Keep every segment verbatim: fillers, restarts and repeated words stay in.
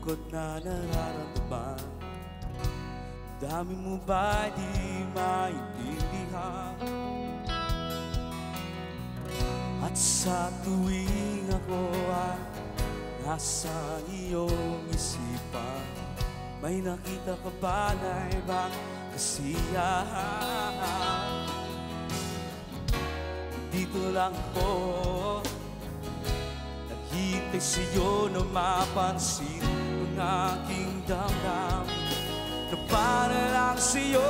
lungkot na nararamdaman. Dami mo ba di maintindihan? At sa tuwing ako ay nasa iyong isipan, may nakita ka ba na ibang kasiyahan? Dito lang ako, naghihintay sa'yo na mapansin ang aking damdamin na para lang sa'yo.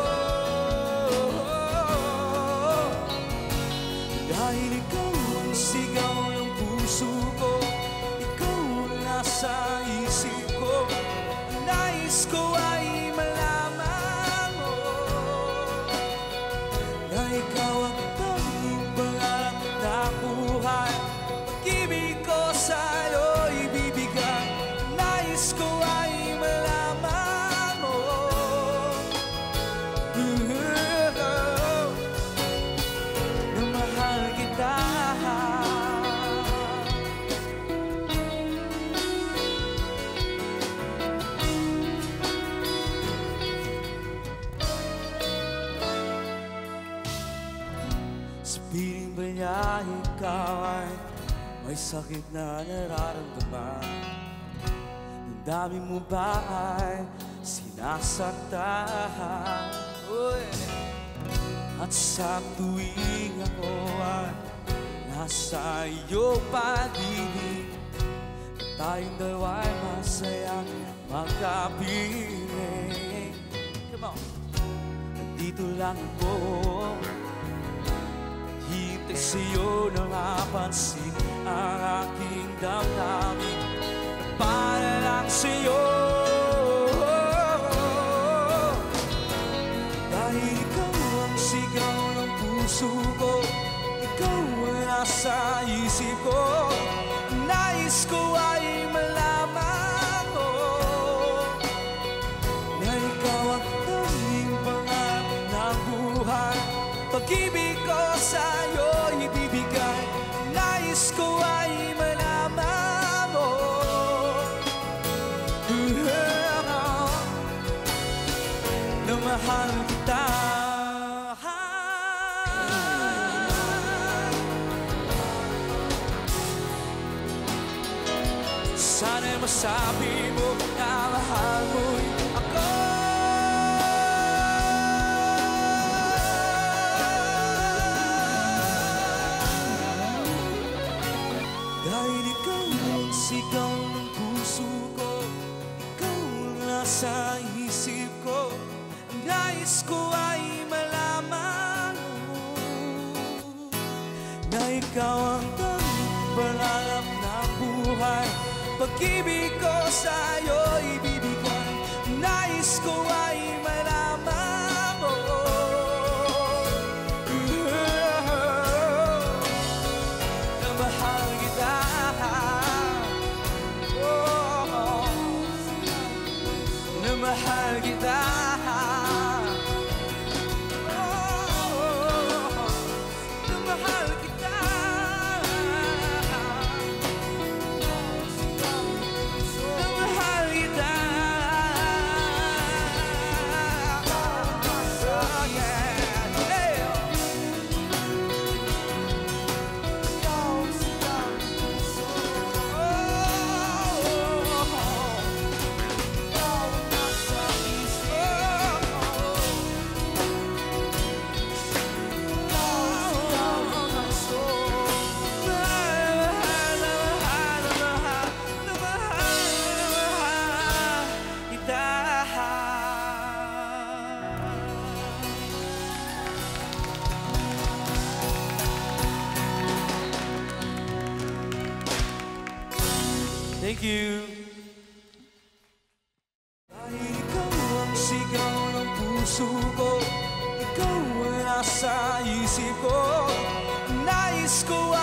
Dahil ikaw ang sigaw ng puso ko, ikaw ang nasa isip ko, ang nais ko ay malaman mo na ikaw ang tanging pangarap na buhay. Pag-ibig ko sa'yo ibibigay, nais ko ay malaman mo na mahal kita. Sa piling ba niya ikaw ay may sakit na nararamdaman? Ang dami mo ba ay sinasaktan? Uy. At sa tuwing ako ay nasa iyo paligid, tayong dalawa ay masayang magkapiling. Come on. Nandito lang ako, hintay sa'yo na mapansin ang aking damdamin para lang sa'yo. Dahil ikaw ang sigaw ng puso ko, ikaw ang nasa isip ko, nais ko ay malaman mo na ikaw ang tanging pangarap ng buhay. Pag-ibig ko sa'yo ibibigay, nais ko ay malaman mo na mahal kita. Sana'y masabi mo na mahal mo'y ako. Dahil ikaw ang sigaw ng puso ko, ikaw ang nasa isip ko, ang nais ko ay malaman mo na ikaw ang tanging pangarap ng buhay. Pag-ibig ko sa'yo ibibigay, nais ko ay malaman mo na mahal kita. Oh, na mahal kita. Oh, na mahal kita. Thank you. Dahil ikaw ang sigaw ng puso ko, ikaw ang nasa isip ko, nais ko